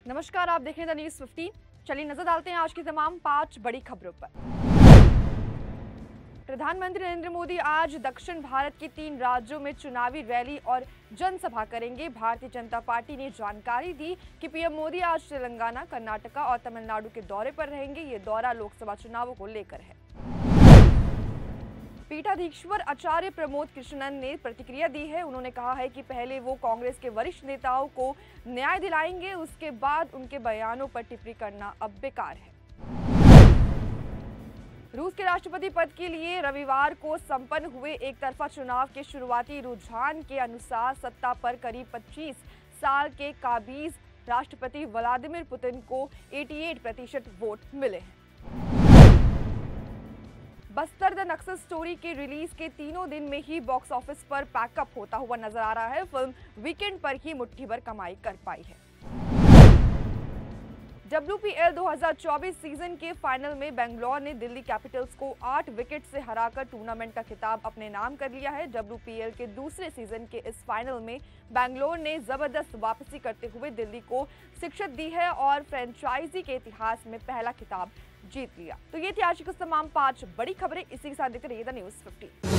नमस्कार, आप देख रहे हैं द न्यूज़ 15। चलिए नजर डालते हैं आज की तमाम 5 बड़ी खबरों पर। प्रधानमंत्री नरेंद्र मोदी आज दक्षिण भारत के 3 राज्यों में चुनावी रैली और जनसभा करेंगे। भारतीय जनता पार्टी ने जानकारी दी कि पीएम मोदी आज तेलंगाना, कर्नाटका और तमिलनाडु के दौरे पर रहेंगे। ये दौरा लोकसभा चुनावों को लेकर है। पीठाधीश्वर आचार्य प्रमोद कृष्णन ने प्रतिक्रिया दी है। उन्होंने कहा है कि पहले वो कांग्रेस के वरिष्ठ नेताओं को न्याय दिलाएंगे, उसके बाद उनके बयानों पर टिप्पणी करना अब बेकार है। रूस के राष्ट्रपति पद के लिए रविवार को संपन्न हुए एक तरफा चुनाव के शुरुआती रुझान के अनुसार सत्ता पर करीब 25 साल के काबिज राष्ट्रपति व्लादिमीर पुतिन को 88% वोट मिले हैं। बस्तर द नक्सल स्टोरी के रिलीज के 3 दिन में ही बॉक्स ऑफिस पर पैकअप होता हुआ नजर आ रहा है। फिल्म वीकेंड पर ही मुट्ठी भर कमाई कर पाई है। WPL 2024 सीजन के फाइनल में बेंगलोर ने दिल्ली कैपिटल्स को 8 विकेट से हराकर टूर्नामेंट का खिताब अपने नाम कर लिया है। WPL के दूसरे सीजन के इस फाइनल में बेंगलोर ने जबरदस्त वापसी करते हुए दिल्ली को शिकस्त दी है और फ्रेंचाइजी के इतिहास में पहला खिताब जीत लिया। तो ये थी आज की कुछ तमाम 5 बड़ी खबरें। इसी के साथ देखते रहिए द न्यूज़ 15।